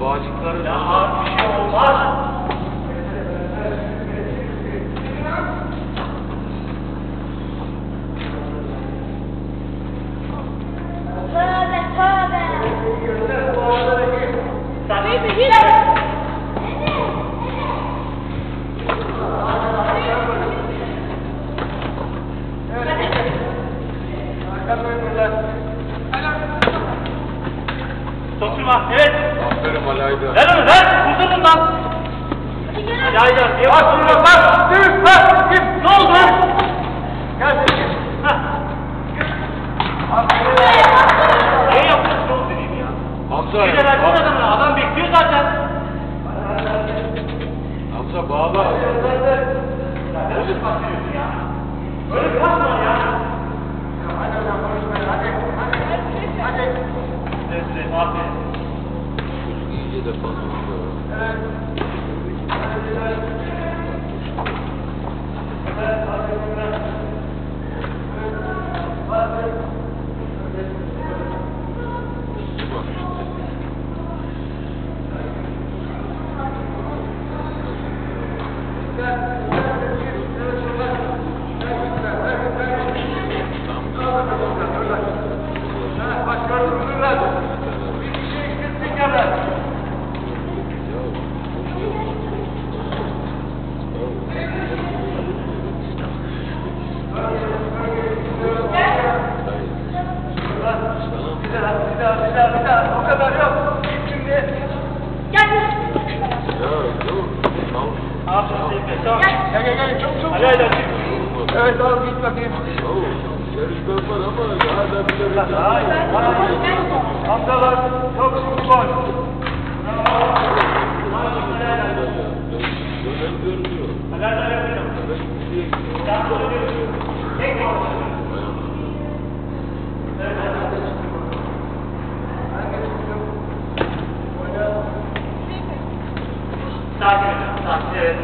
bağcıkları... Ya bir şey olmaz. Tabii mi? Sokturma, evet. Aferin Alayda. Ver onu, ver! Kurtuldun lan! Alayda, niye kurtuldun? Bak! Düğün! Bak! Git! Ne oldu? Gel seni git! Niye yapıyorsun oğlum dediğimi ya? Hamza. Bir de versene adamı, adam bekliyor zaten. Hamza bağla. Nasıl patlıyorsun ya? Böyle patma ya. Hadi hocam konuşmayın hadi! Hadi! Evet, aferin. Çocuk iyice de fazla. Evet! Bak gördün mü lan? Bir kişi eksilttik hemen! Bir daha. O kadar yok. Şimdi. Ya yok. Aferin Seyfi, tamam. Gel. Çok. Alayda, çık. Evet al git bakayım. Yarışlar var ama daha da bir Hayır. Hamzalar çok futbol. Dönem görünüyor. Alayda yapacağım. Sen söylüyorsun. Tek Sakin hocam, sakin, evet.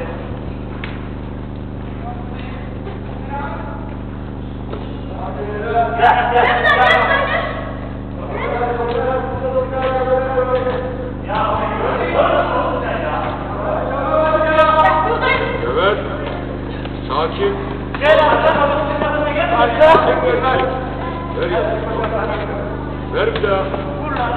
Evet. Sakin. Gel abi, gel. Ver ya. Ver bir daha. Vur lan.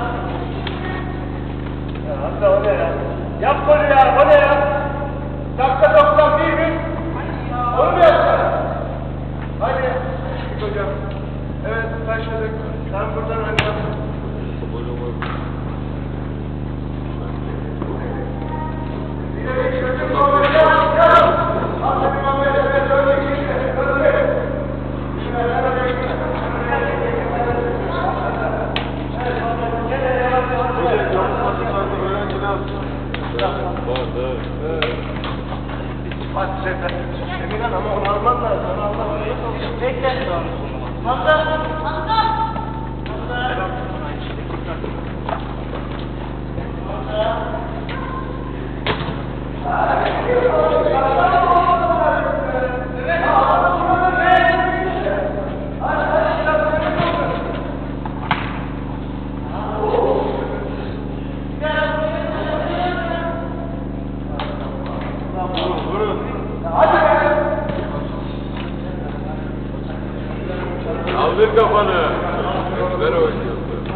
Ya Hamza o ne ya? Yap golü ya, o ne ya? Dakika 91 mi? Onu mu yapacağız? Hadi. Git hocam. Evet başladık. Sen buradan oynayalım. İleri çocuk olacak. Aferin Ahmet. Evet öyle işte. Öyle. Bak sefer. Emirhan ama onu alman lazım. Onu alman lazım. Bekle. Hamza. Kaldır kafanı. Ver oynuyor.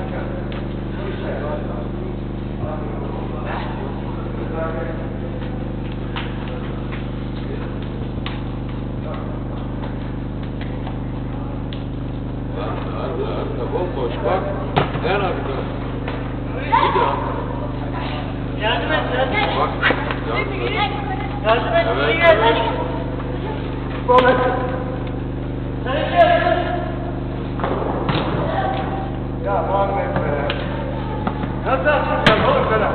Arka bomboş bak. En arka. Bir daha. Yardım et, yardım et. Bak. Yardım et. Yardım et, Evet. iyi gel. Gol. Sen gel. Ya Muhammed be. Nasıl atacağım oğlum sana?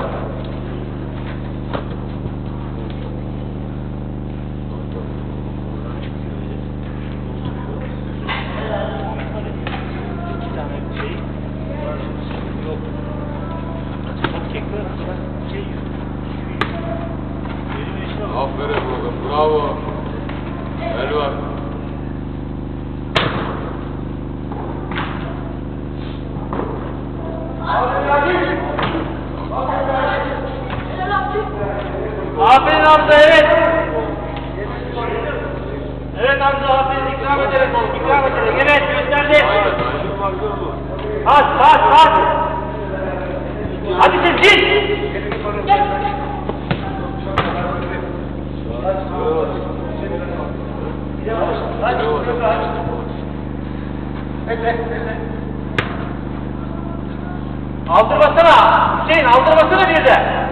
İki tane şey. Yok. Çek böyle. Şey. Benim işim var. Aferin oğlum. Bravo. El var. Aferin Hamza, evet. Evet Hamza, aferin, ikram ederek oğlum, ikram ederek. Evet, gösterdi. Pas. Hadi Sezgin. Aldırmasana. Hüseyin, aldırmasana bir de.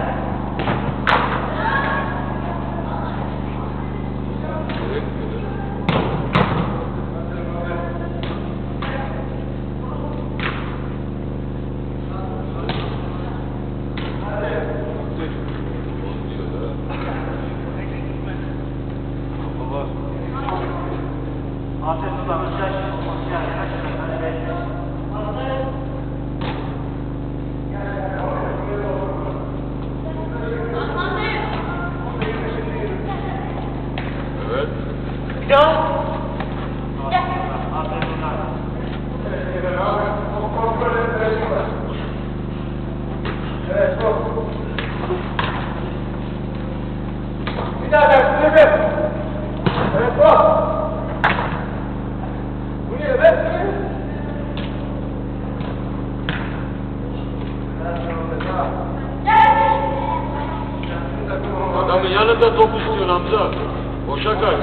Adamın yanında top istiyorsun Hamza. Boşa kaç.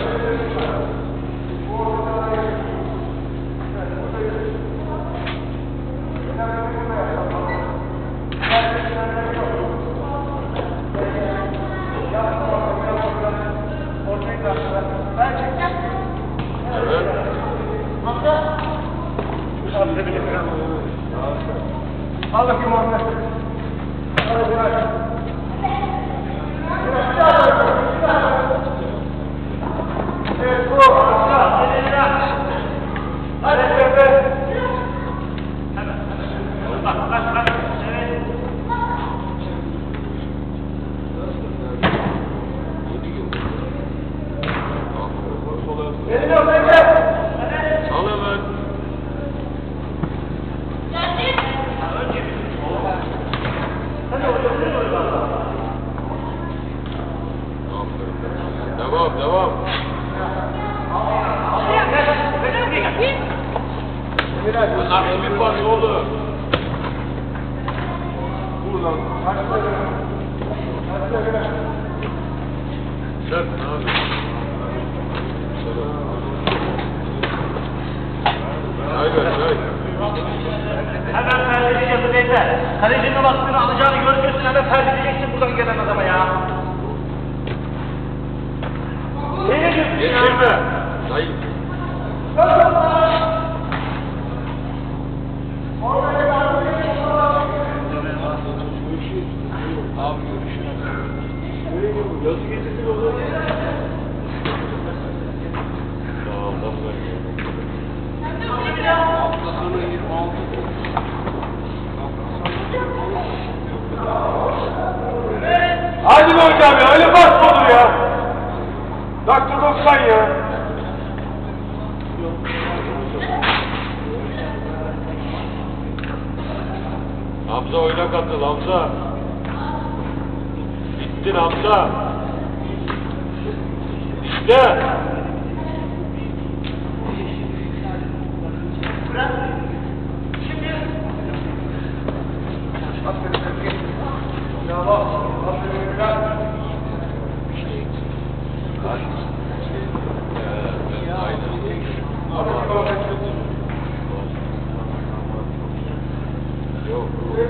Evet. Al bakayım Muhammed. Evet bu. Hadi Pepe. Elini al Pepe. Al hemen. Devam. Nasıl bir pas oldu? Buradan. Sen ne yapıyorsun? Hayır. Hemen perdeleyeceksin beyler. Kalecinin baktığını alacağını görmüyorsun, hemen perdeleyeceksin buradan gelen adama ya. Ne diyorsun ya? Geçirme. Hayır. Abi görüşürüz. Yazı getirsin olur. Sağ ol. Hafta sonu 26. Hadi be hocam ya, öyle bas mı olur ya? Dakika 90 ya. Hamza oyuna katıl Hamza. Bittin Hamza. İşte. Aferin Sezgin. Ya Allah, aferin Bilal. Yok.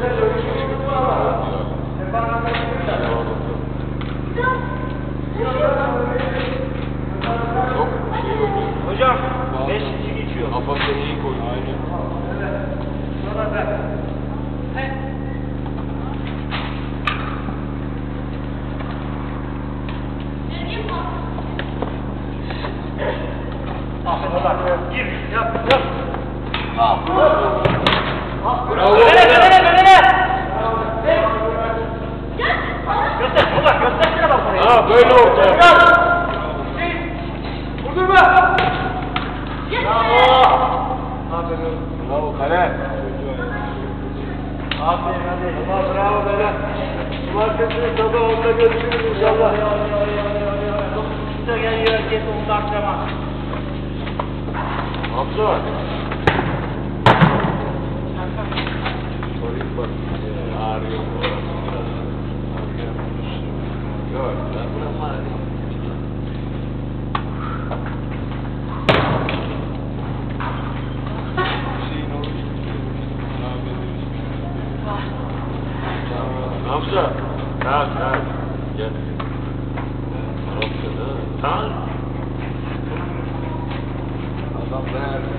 Hocam, 5 kişi geçiyor. Kafasını iyi koydu. Sonra ben. Aferin hadi. Tamam bravo beyler. Cumartesi sabah 10'da görüşürüz inşallah. Üstüne geliyor herkes onu da akşama. Hamza. Sorayım bak. Ağrıyor mu? Yok. Ben buram ağrıyor. Hamza. Kalk kalk. Gel. Hamza da. Tamam. Adam nerede?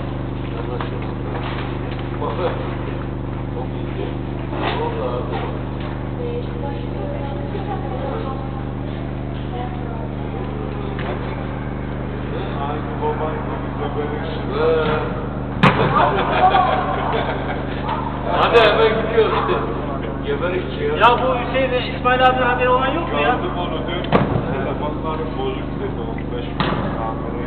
Baba. O gitti. Ne oldu abi? Aynı baban gibi geberişsin. Hadi hemen gidiyoruz. Geberik ya. Ya bu Hüseyin İsmail abinin haberi olan yok mu ya? Gördüm onu dün. Telefonlarım bozuk dedi. 15 bin tamiri.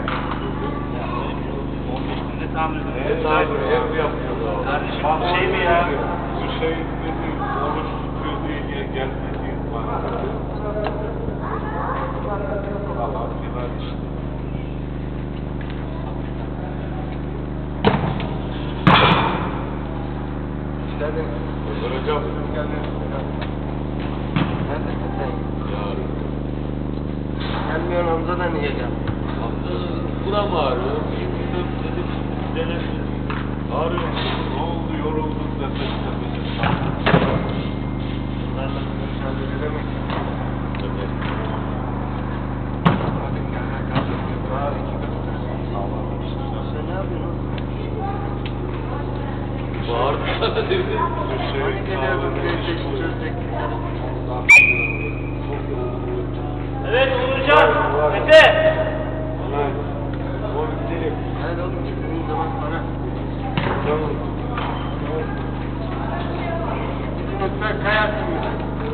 15 günde tamir ediyor. Ev sahibi ev yapıyorlar. Kardeşim bu şey mi ya? Hüseyin dedi, oruç tutuyor diye gelmedi bana. Allah filan işte. Geldin. Öldüreceğim. Geldin. Neredesin sen? Yarın. Gelmiyorsun Hamza da niye geldin? Hamza buna mı ağrıyor? Bilmiyorum dedim. Denedim. Ağrıyor musun? Ne oldu? Yoruldun nefes nefese. Bunlarla mücadele edemeyiz. Evet. Hadi gel kalk. Daha 2 göstersin. Sağlam işte. Sen ne yapıyorsun? Bağırdı sana dedi. Hüseyin kahveni çözecek. Evet Uğurcan. Mete. Oğlum gidelim. Hadi oğlum çıktığın zaman bana. Tamam. Sen kayarsın mı?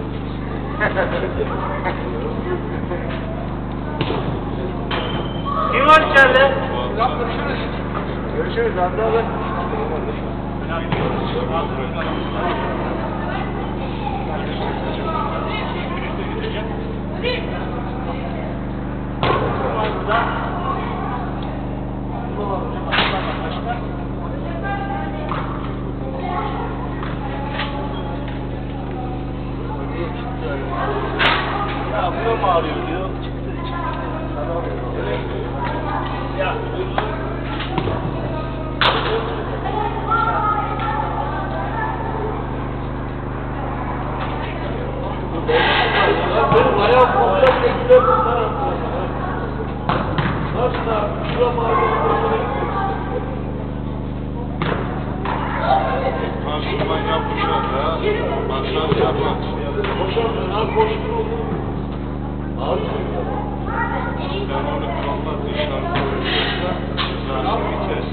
Kim var içeride? Görüşürüz. Görüşürüz Hamza abi. Ya buram ağrıyor diyor. Çıktı. Ya. Benim ayağım burada bile gider bunlar. Nasıl da şuram ağrıyor. Pansuman yapmışlar da. Masaj yapmak. Koşamıyorum. Ha koştum oğlum. Ağrıyor. Sen onu kalma dışarı koyuyorsa. Cezası vites.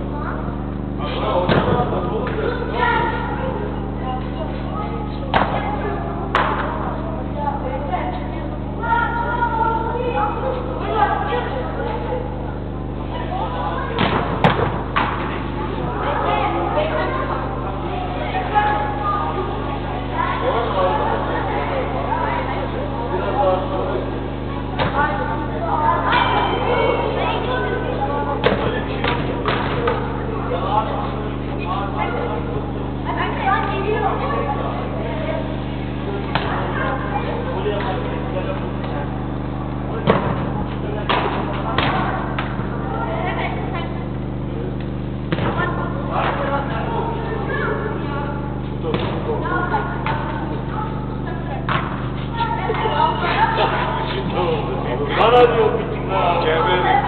Bana diyor bütün ha. Geberik.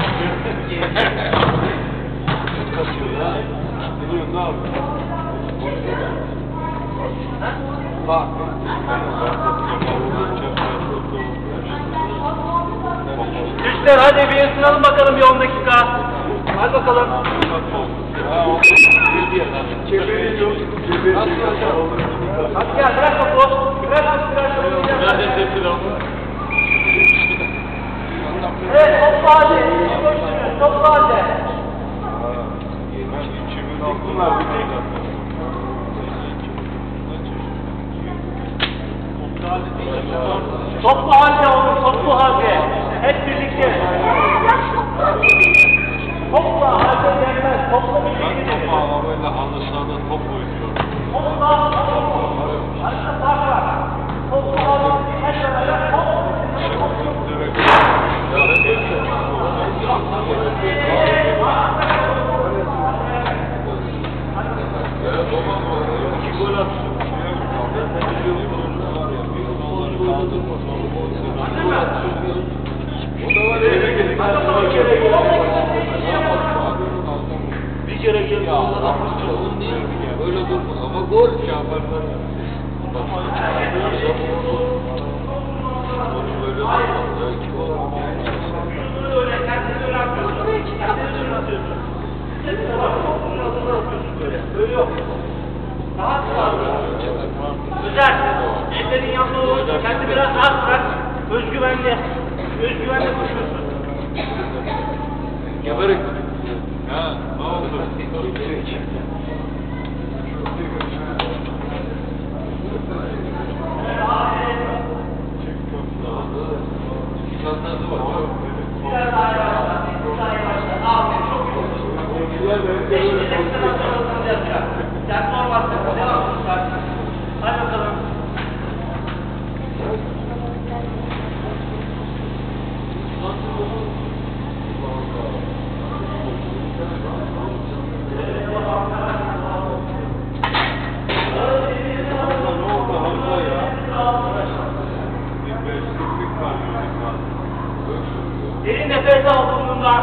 Kaçıyor ya. Biliyorsun ne yapıyorsun? Bak. Düşler hadi bir ısınalım bakalım bir 10 dakika. Hadi bakalım. Keberi yok. Keberi yok. Hadi gel bırak topu. Bırak Nerede tepki lan bu? Evet topla hadi. İyi koşturun. Topla hadi. Ben 2006'lar bir tek Toplu halde oğlum, toplu halde. Hep birlikte. Toplu halde gelmez, toplu birlikte. Böyle halı sahada top oynuyor. Toplu halde. Arada fark var. Toplu halde. Hep beraber toplu. Bir kere geldi ondan öyle durma ama gol yaparlar. Güzel. Ellerin yanında olur. Kendi biraz az bırak. Özgüvenli. Özgüvenli koşuyorsun. Geberek. Ha, ne oldu? İnsanlarda var. Biraz daha yavaşla. Biraz daha yavaşla. Aferin. Çok iyi. Beşinci dakikadan sonra hızlı yapacak. Yani normal takım. Devam et. Hadi bakalım. Derin nefes al burnundan.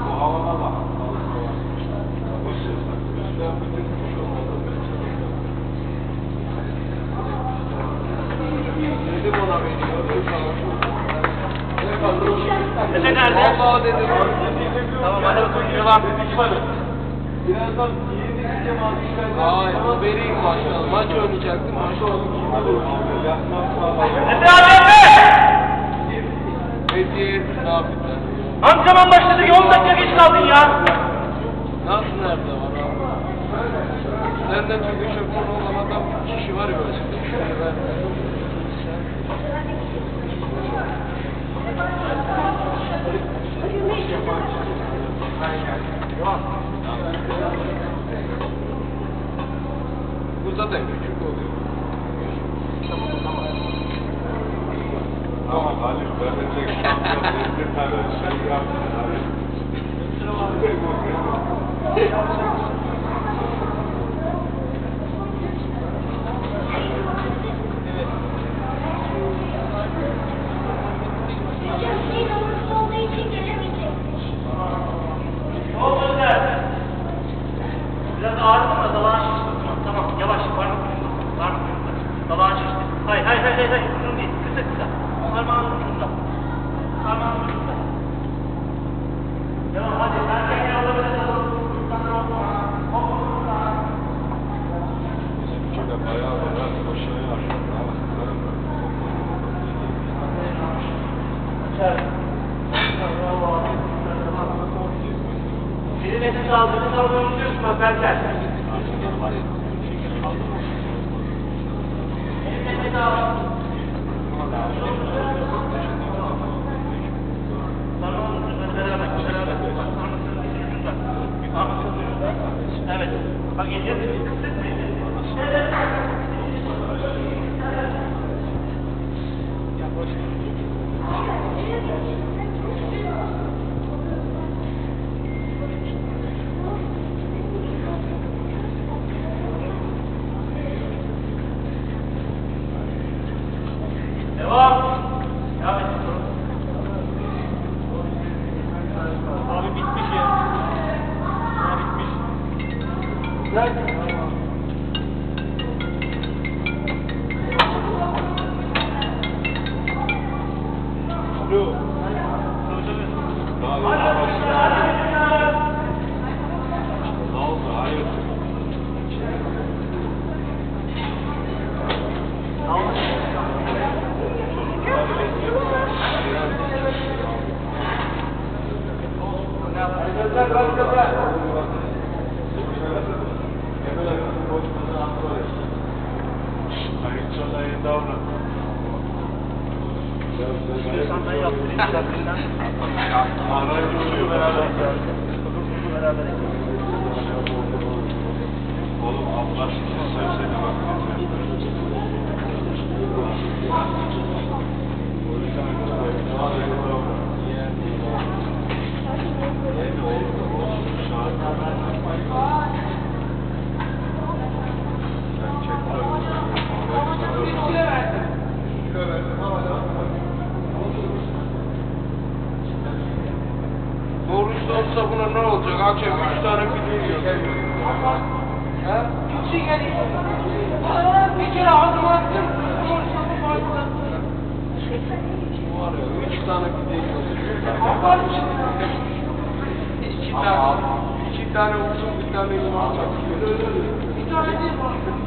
Efe nerede? Vallahi dedim. Tamam hadi bakalım devam. Birazdan iyi diyeceğim abi. Hayır, o vereyim maçta. Maç oynayacaktım, maç oynayacaktım. Efe abi Efe! Peki, ne yapacağız? Antrenman başladı ki 10 dakika geç kaldın ya. Nasıl nerede var abi? Senden çok şoför olan adam kişi var ya böyle. Şöyle ben... Bu zaten küçük oluyor. Tamam Halil verecek. Bir tane şey yaptın Halil. Ne oldu Önder? Biraz ağrıdı mı? Dalağın şişti. Tamam yavaş. Parmak ucunda. Parmak ucunda. Dalağın şişti. Hayır. Uzun değil. Kısa. Parmağın ucunda. Parmağın ucunda. Devam hadi. Sen kendini alabilirsin. Bizimkiyle bayağı var. Koşuya Biri nefes aldığını almayı unutuyorsun bak Berker. Nefes al. Evet. Bak geliyor. Evet. Devam. Devam et. Abi bitmiş ya. Abi bitmiş. Güzel. Alo. Ne oldu? Hayır. Hayır, davran. İstiyorsan ben yaptırayım. Sen beraber Oğlum Allah aşkına söylesene bak. Doğrusu olsa buna ne olacak? Akşam 3 tane pide yiyor. Ha? Bir kere ağzıma attım. Konuşmamı fazla. Var ya 3 tane pide yiyor. Bakar mısın? 2 tane uzun, bir tane yumurta. Bir tane değil mi?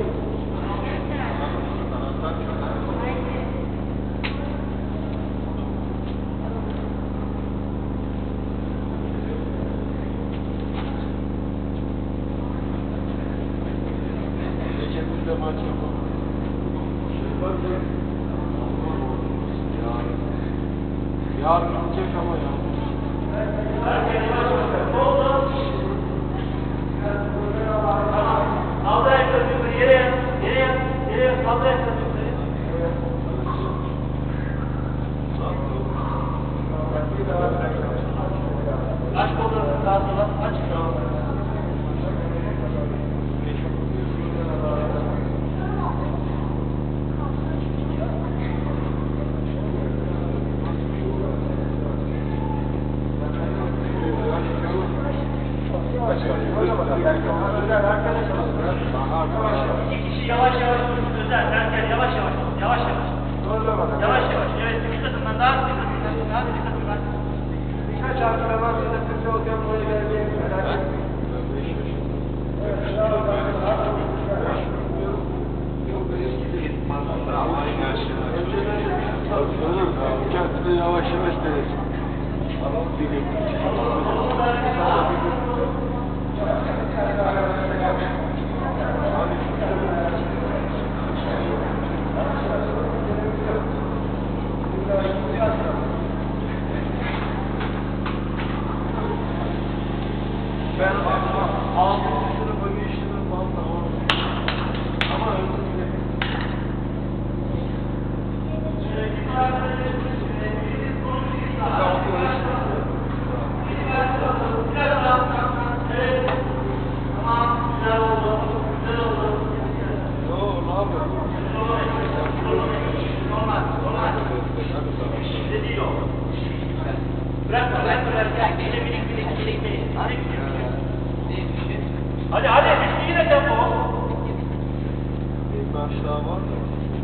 Gece bizde maç yapalım. Yarın gidecek ama ya. Kaldır ayaklarını yukarı, yere yat, yere yat, yere yat, kaldır ayaklarını yukarı. Aç kollarını sağa sola, aç. İki kişi yavaş yavaş dursun, Özer, Berker, yavaş yavaş, yavaş yavaş. Yavaş yavaş, evet, dikkat edin ben, daha dikkat edin, daha dikkat edin ben. Birkaç antrenman sonra Türkçe olacağım buraya geleceğim. Merak etmeyin. Kendine yavaş yavaş denesin. Bir gün. Ben aldım şunu böyle işini falan tamam. Ama özür dilerim. Hadi hadi, bitti yine tempo. Bir maç daha var mı?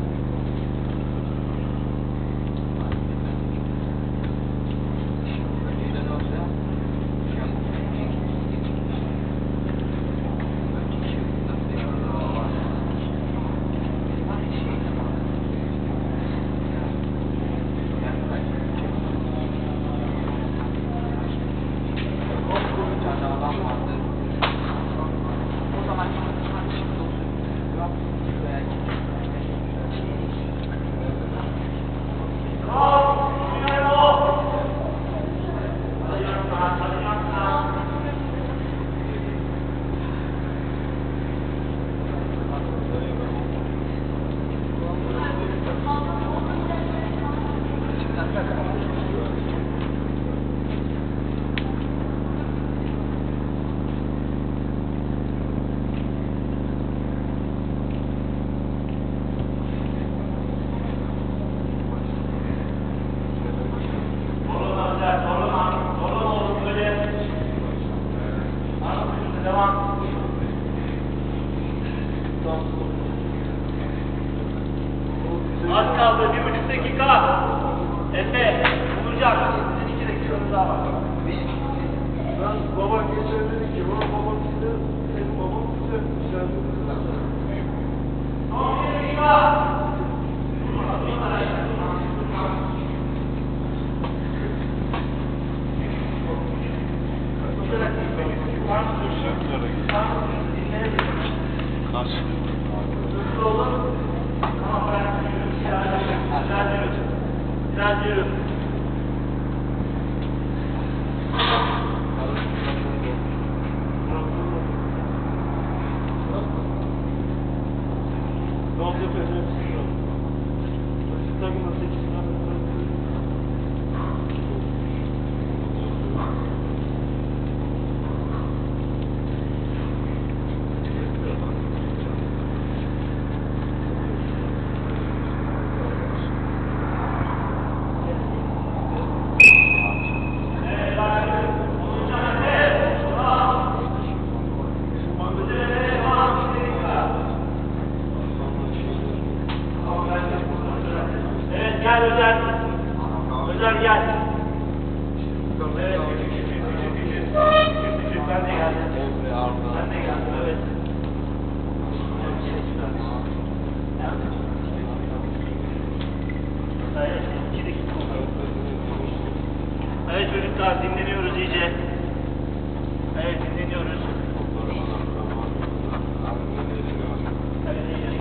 Az kaldı, 1,5 dakika. Efe, bulacak. Sizin 2 dakikanız daha var. Ben baba geçen dedi ki babam size, benim babam size güzel dedi. Son 1 dakika. Maltepe hepsi şu an. Basit takımda 8 tane. Evet gel Özer. Özer gel. Evet küçük. Ben de geldim. Ben de geldim evet. Evet, 2 dakika oldu. Evet çocuklar dinleniyoruz iyice. Evet dinleniyoruz. Evet iyice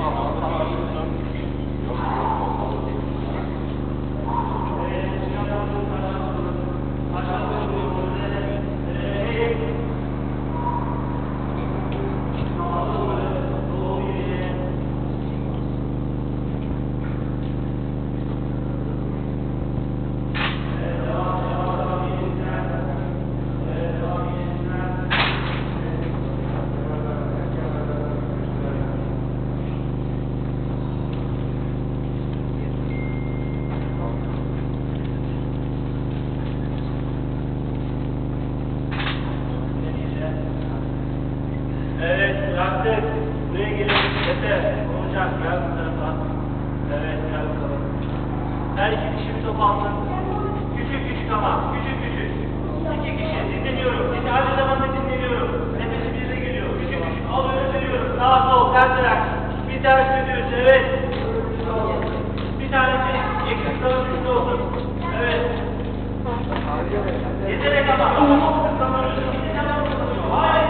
Evet, bıraktık. Buraya gelin. Efe, olacak. Gel bu tarafa. Evet, gel bakalım. Her iki kişi bir top alsın. Küçük ama. Küçük. 2 kişi. Dinleniyorum. Aynı zamanda dinleniyorum. Nefesi bize geliyor. Küçük. Alıyorum, veriyorum. Sağ sol, ters ayak. Bir ters düz. Evet. Bir tanesi eksik kalan üstü olsun. Evet. Yeterek ama. Hayır.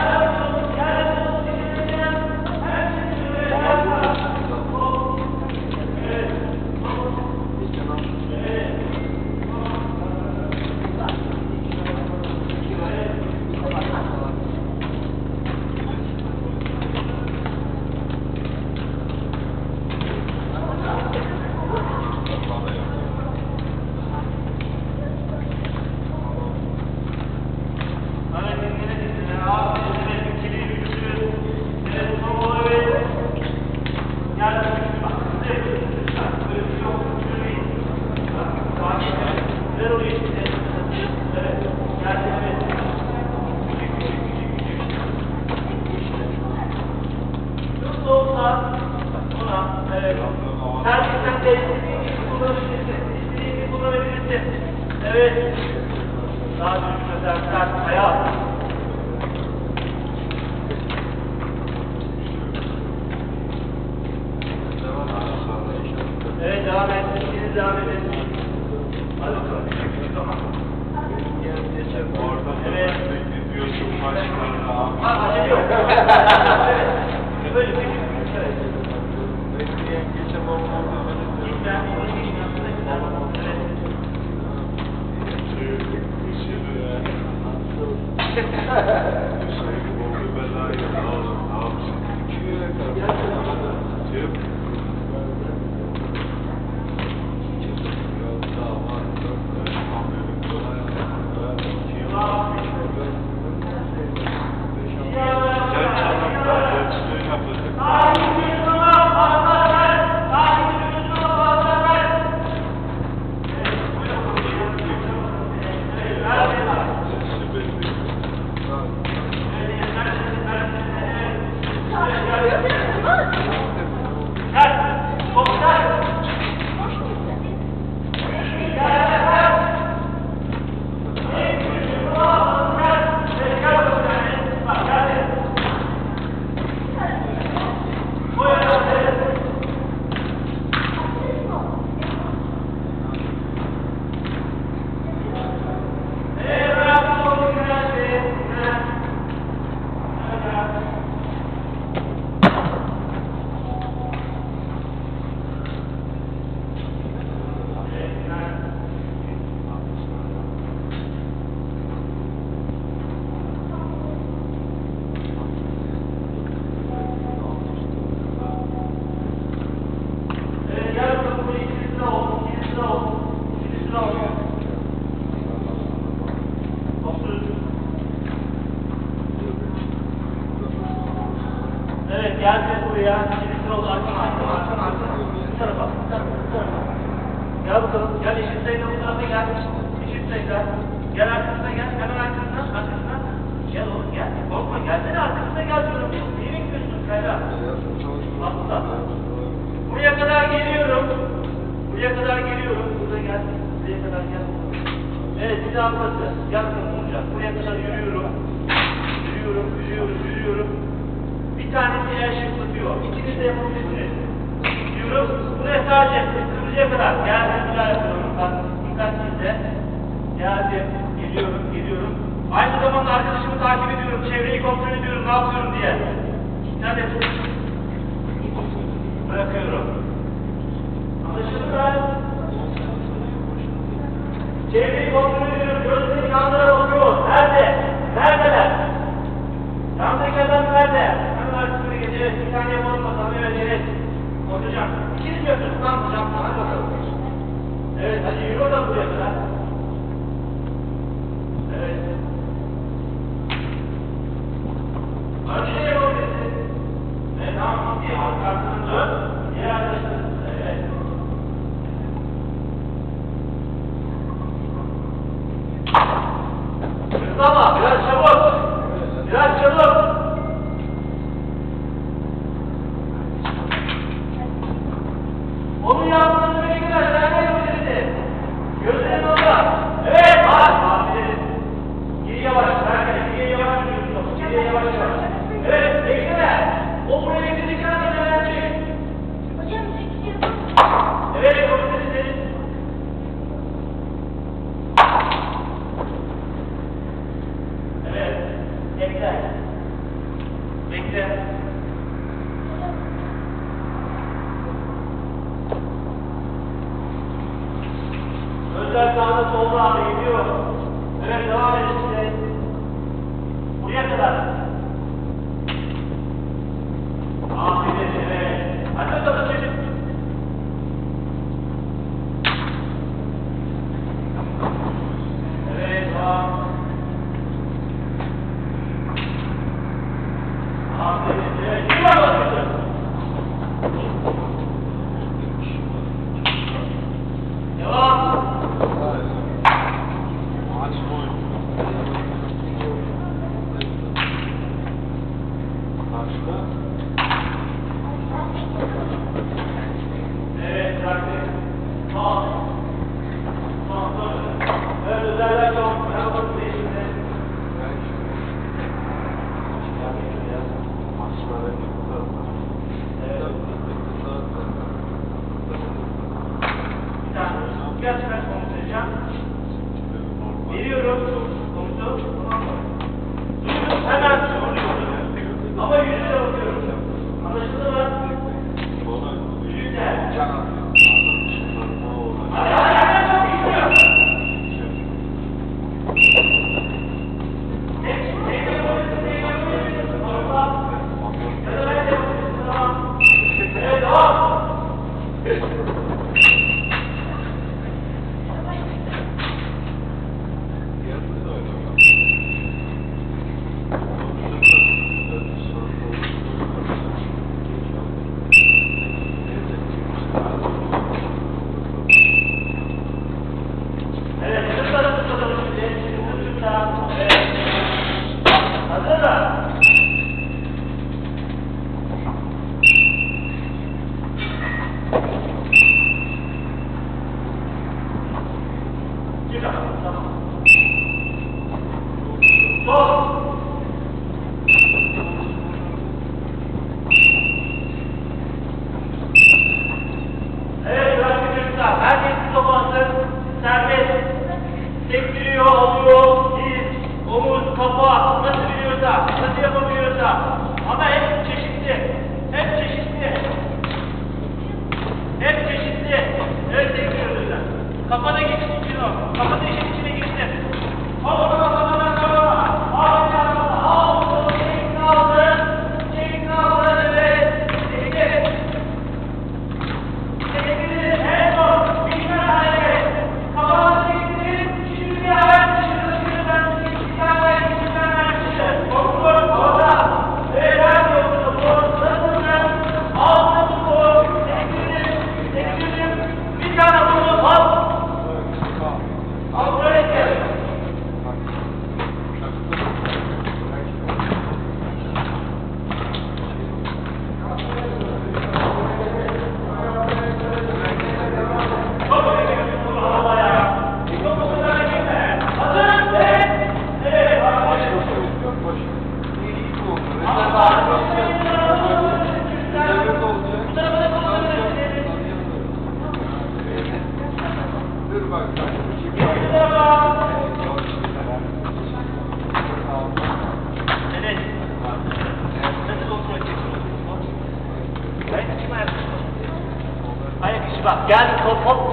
Sen de istediğini kullanabilirsin. Evet. Daha düzgün özel ayağa. Evet devam et. İkiniz devam edin. Hadi bakalım. Küçük ama. Evet. Acele yok. Evet. Böyle küçük. Evet. Git ben bir şey yapsana. buraya. Şimdi sıra oldu. Arkana. Bu tarafa. Gel bakalım. Gel eşit sayıda bu tarafa gel. Eşit sayıda. Gel arkasına gel. Hemen arkasına. Gel oğlum gel. Korkma gelsene arkasına gel diyorum. Niye bekliyorsun Kayra? Atla. Buraya kadar geliyorum. Burada gel. Buraya kadar gel. Evet bir daha burası. Gel bakalım olacak. Buraya kadar yürüyorum. Yürüyorum. Bir tanesi el şıklatıyor. İkiniz de yapabilirsiniz. Yürüyorum. Buraya sadece buraya kadar. Geldim bir daha yapıyorum. Bak dikkat sizde. Geldim. Geliyorum. Aynı zamanda arkadaşımı takip ediyorum. Çevreyi kontrol ediyorum. Ne yapıyorum diye. Hadi. Bırakıyorum. Anlaşıldı mı? Çevreyi kontrol ediyorum. Gözleri yanlara bakıyor. Neredeler? Yandaki adam nerede? Hemen arkasına geçeceğiz. Bir tane yapalım bakalım. Evet. Hocam. İkiniz mi yapıyorsunuz? Tamam hocam. Hadi bakalım. Evet hadi yürü bakalım buraya kadar. Evet. Hadi şey yapabilirsin. Evet tamam. Bir arkasını dön. Diğer arkasını. Evet. Hızlama. Biraz çabuk. Onun yaptığını böyle kadar sen yapabilirsin. Gözlerin orada. Evet. Aferin. Geri yavaş. Geriye yavaş. Evet. Bekleme. O buraya getirirken de öğrenecek. Hocam çekiyor. Evet. Yapabilirsin. Evet. Bekle. Gözler sağda solda abi gidiyor. Evet devam edin size. Buraya kadar. Aferin evet. Hadi bakalım çocuk. Evet tamam. Aferin evet. İyi bakalım çocuk. Devam. Evet, bıraktık. Tamam. Evet, özellikle çok. Ben bakın değişimde. Bir tane. Gerçekten konuşacağım. Veriyorum. Komutu. Hemen soruyorum. Ama yüzüne bakıyorum. Anlaşıldı mı? Yüzüne. Hadi çok bilmiyorum. Tek yapabilirsin. Orta. Ya da ben de yapabilirsin. Tamam. Evet, devam. Evet, sırtla tutalım şimdi. Sırtla. Evet. Hazır mı? Çık bakalım, tamam. Sol. Evet, bırakın çocuklar. Herkes toplansın. Serbest. Sektiriyor, alıyor. Diz, omuz, kafa. Nasıl biliyorsa, nasıl yapabiliyorsa. Ama hep çeşitli. Evet, sektiriyor çocuklar. Kafada geçin için o. Kafada işin içine geçsin. Al onu kafadan kafana. Al bir tarafa. Al onu. Çekin aldın. Evet. Çekin. Çekin. En son. Bir tane hareket. Kafanı çekin. Şimdi bir ayak dışarı. Bir ayak dışarı. Kontrol. Orada. bak gel hop hop.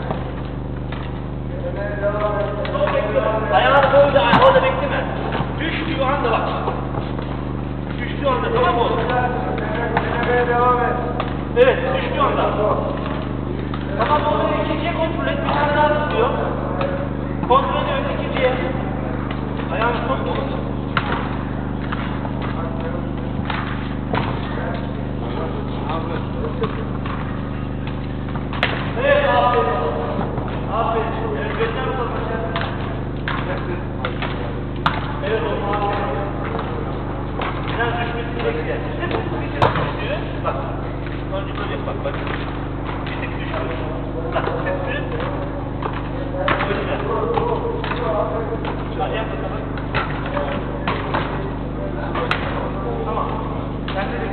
Ayağını böyle orada bekleme. Düştüğü anda bak. Düştüğü anda tamam mı oğlum? Denemeye devam et. Evet düştüğü anda. Tamam oğlum ikinciye kontrol et. Bir tane daha tutuyor. Kontrol ediyoruz ikinciye. Ayağını sokma oğlum. Evet aferin. Aferin. Evet göster bakalım aşağı. Evet oğlum aferin. Biraz düşmesini bekle. Bir tık düştü. Bak. Önce böyle yap bak bak. Bir tık düştü. Bak düştü. Böyle. Hadi yap bakalım. Tamam. Sen de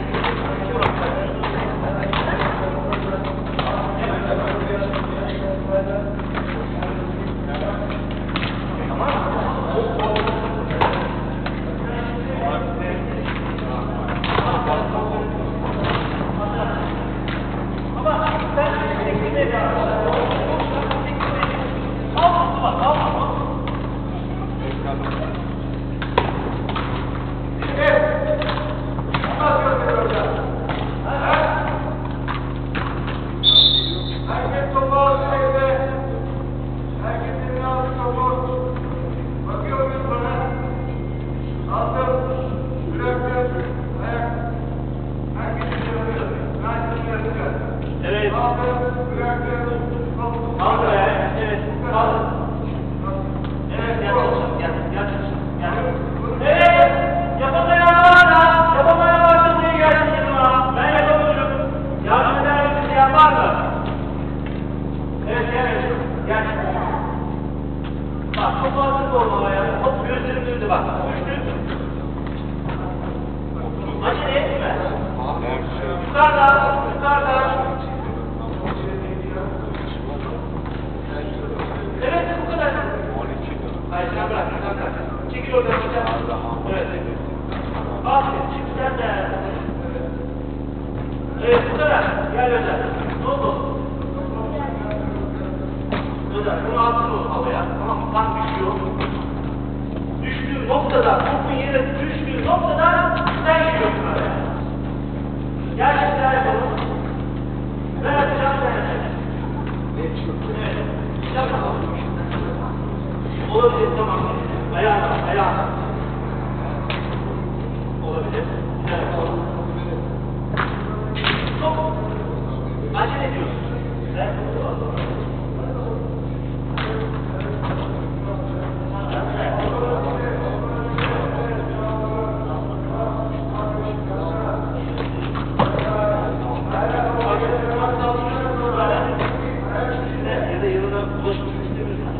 Herkes topu alsın evde. Herkes eline alsın topu. Bakıyor muyuz bana? Aldım. Bıraktım. Ayak. Herkes yapıyor. Ben yapacağım. evet. Aldım. Bıraktım. Topu. Al be. Evet. Al. Evet gel çalışalım. Gel. Gel çalışalım. Gel. Evet. Yapamayan var da. Yapamayan varsa buraya gelsin yanıma. Ben yapamıyorum. Yardım eder misin diyen var mı? Evet gel. Gel. Bak çok hazır olmalı ya. Hop gözlerim döndü bak. Düştü. Acele etme. Yukarıda. Yukarıda. Evet bu kadar. Hayır sen bırak. Sen bırak. Çekil oradan. Evet. Aferin. Çık sen de. Evet bu kadar. Gel Özer. Ne oldu? Özer bunu altın havaya. Tamam mı? Tam düşüyor. Düştüğü noktada, topun yere düştüğü noktada sen giriyorsun araya. Gel şimdi daha yapalım. Ben yapacağım sen yapacaksın. Evet. Yap bakalım. Olabilir tamam. Ayağına, ayağına. Olabilir. Güzel yapalım. Çok acele ediyorsun. Güzel. Ya da yanına ulaşmak istemiyorsan.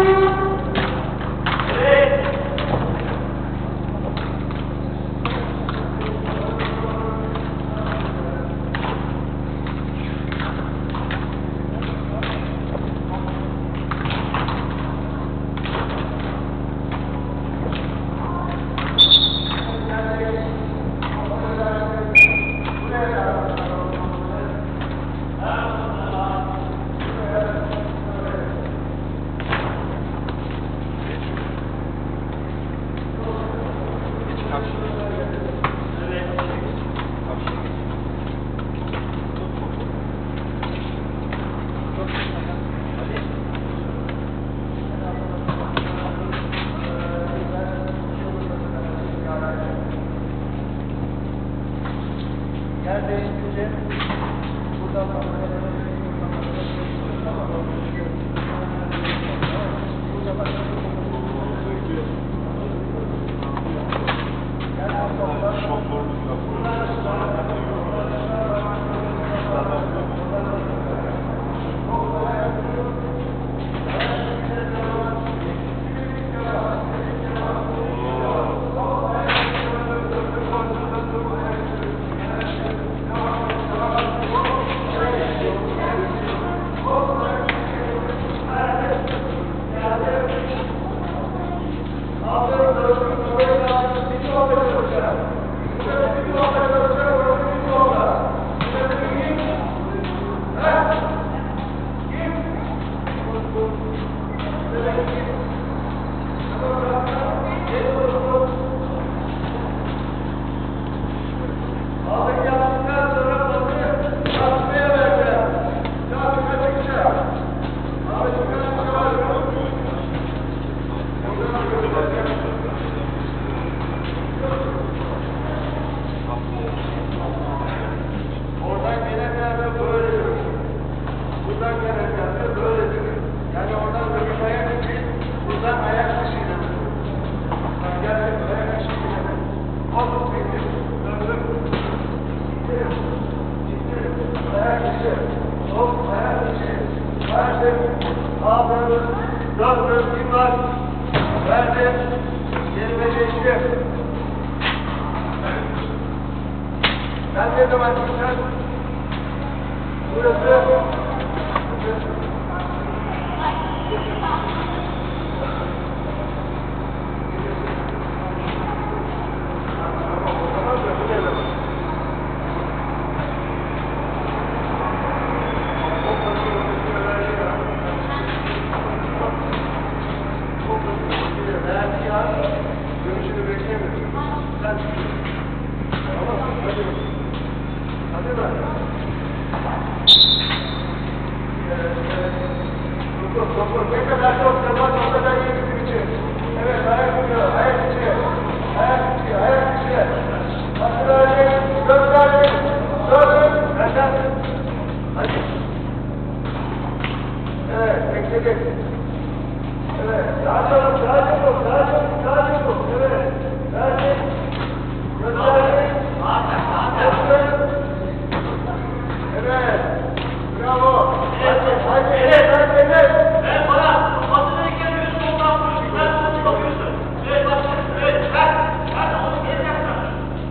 Evet. Yer değiştirince buradan Ben ne zaman gitsen burası görüşünü beklemiyorum. Sen tamam, hadi bak. Doktor, ne kadar çok zaman o kadar iyi bizim için. Evet, ayak içi, ayak içi, ayak içi, ayak içi. Hatırlayın, göstermeyin, dönün, benden. Hadi. Evet, bekledik. Evet, daha çabuk, daha çabuk, daha çabuk, daha çabuk. Evet, verdik. Gösterdik. Gösterdik. Evet, bravo. Hadi, hadi, evet, hadi, evet. Evet bana. Hatırlayken bir soldan vuruyorsun. Ben onu bakıyorsun. Evet başla. Evet ver. Ver onu geri yapma.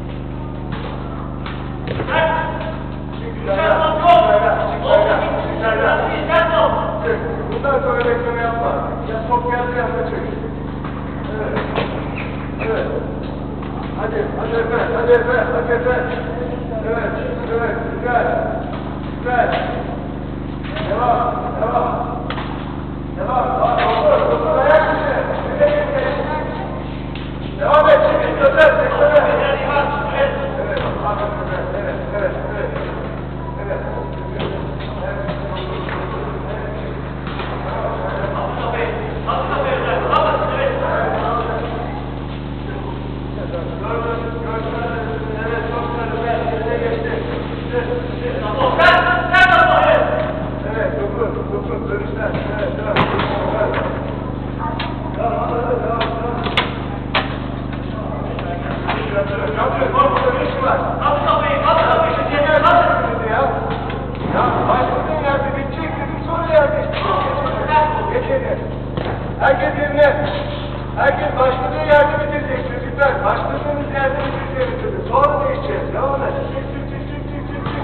Ver. Güzel top yok. Olsun gitsin. Güzel top. Bundan sonra bekleme yapma. Ya top geldi ya kaçır. Evet. Evet. Hadi, hadi Efe, hadi Efe, hadi Efe. Evet, evet, güzel. Güzel. Devam, devam. Devam, doktor, doktor ayak içi. Devam et, şimdi göster, bekleme. Evet, evet, evet, evet, evet. Evet. Evet, dokun, dönüşler. Evet, devam. Devam, devam. Kapı, korkuda bir iş var. Kapı kapıyı, kapı kapıyı. Ya başladığın yerde bitecek dedim, sonra yerde. Geçelim. Herkes yerine. Herkes başladığı yerde bitirecek çocuklar. Başladığınız yerde bitireceğiz. Sonra değişeceğiz. Devam et. Çık.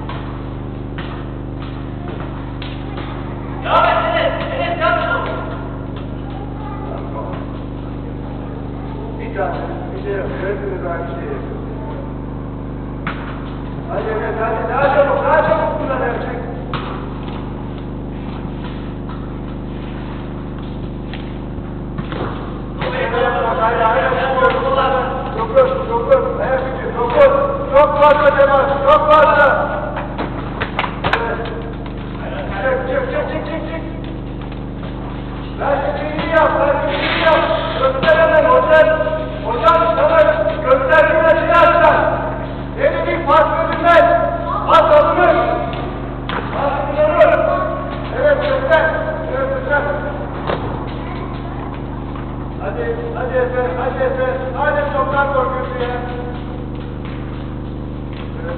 Devam et Enes. Enes devam et oğlum. Bir tane. Bir şey yok. Hepimiz aynı şeyi yapıyoruz. Hadi evet hadi. Daha çabuk bunları yapacak. Çok fazla temas, çok fazla. Evet. Çık. Hareketini yap. Göster hemen hocam sana gösterdiğin açıyı açsan. Yeni bir pas verilmez. Pas alınır. Evet göster. Hadi Efe. Hadi çoktan korkuyorsun ya. Evet,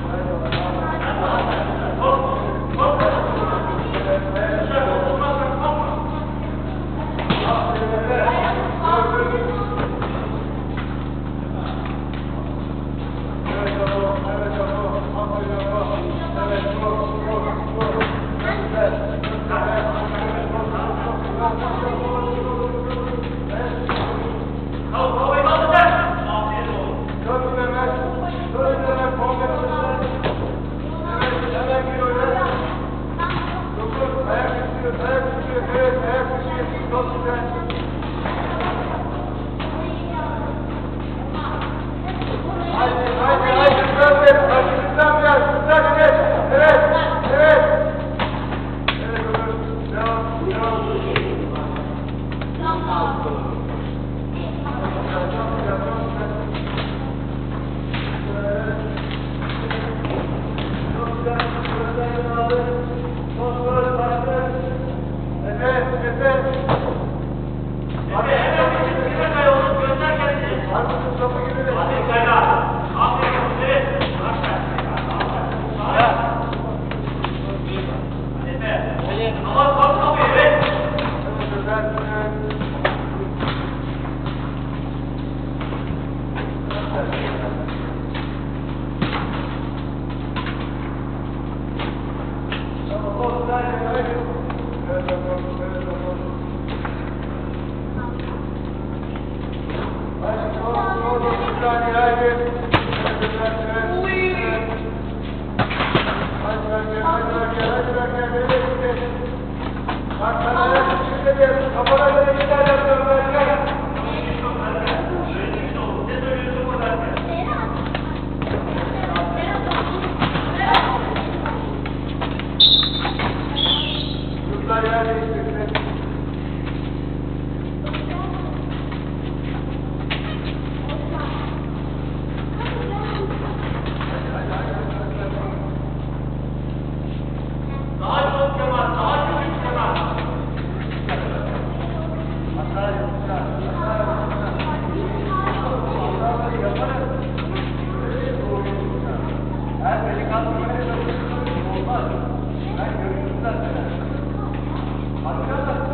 Arkadaşlar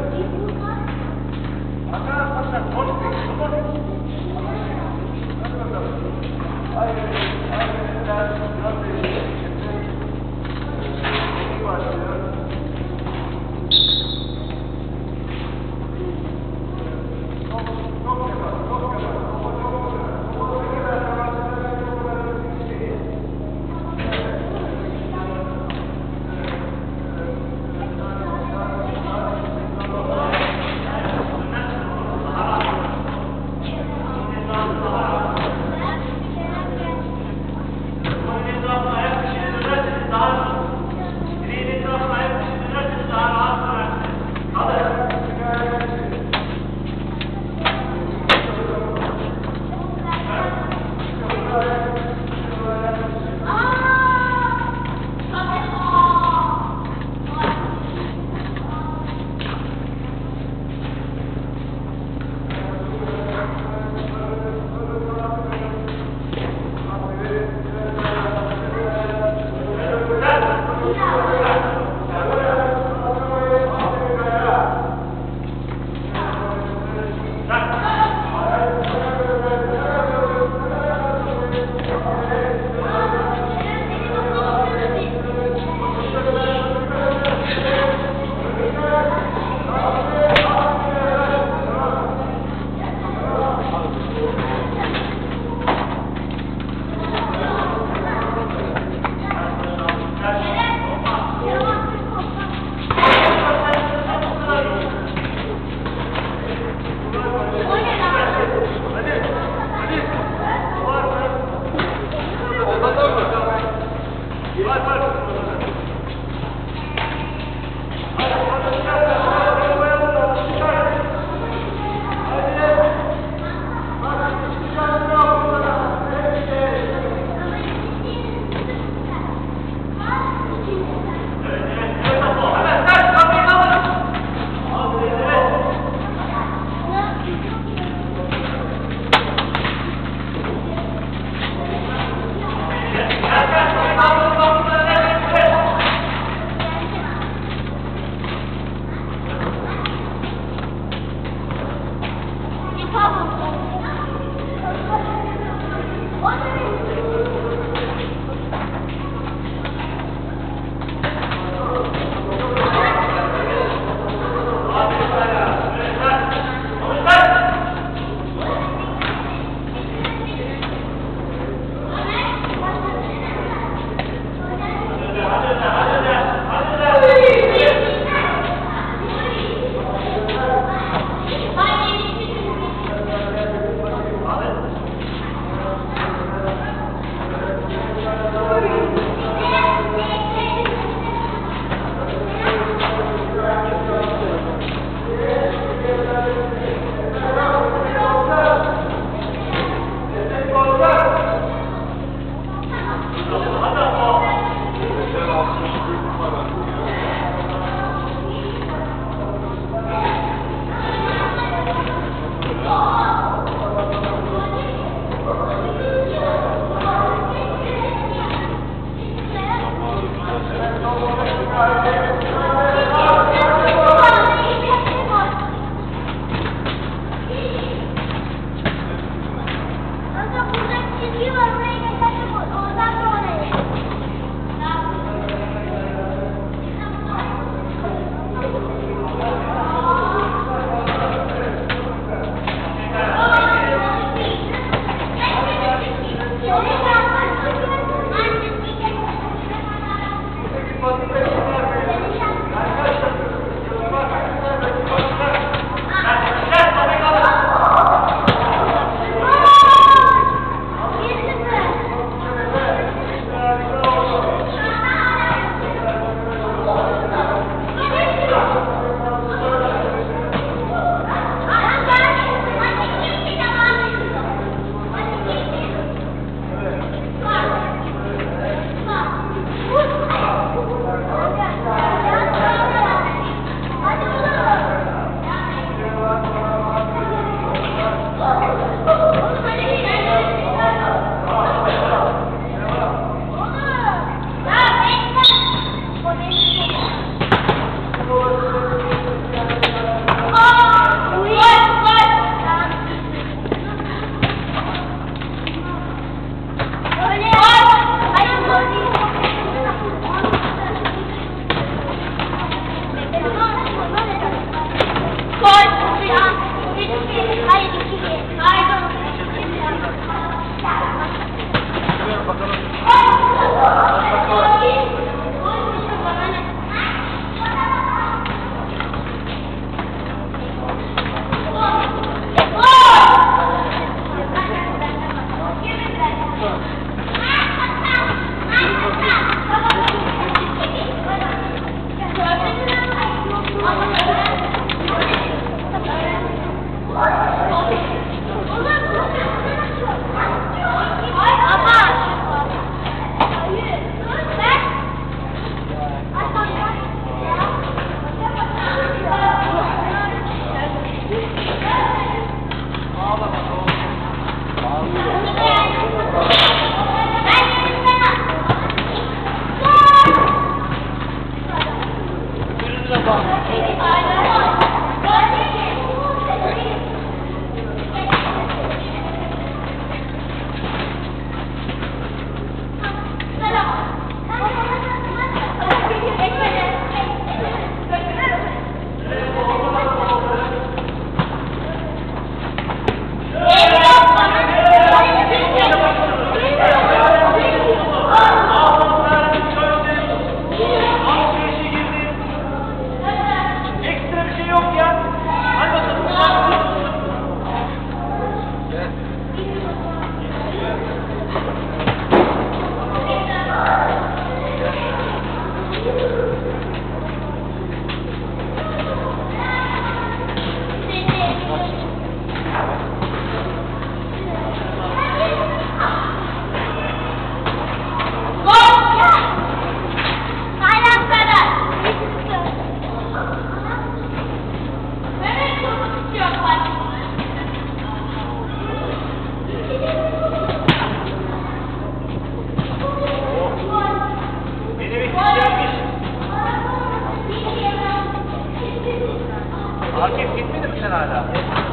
Hakem gitmedi mi sen hala?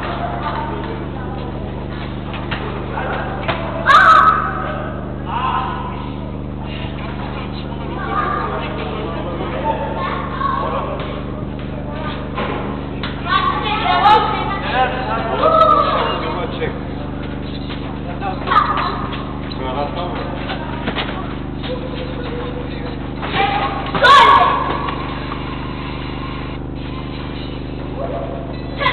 Çek. Rahatla mı? Gol!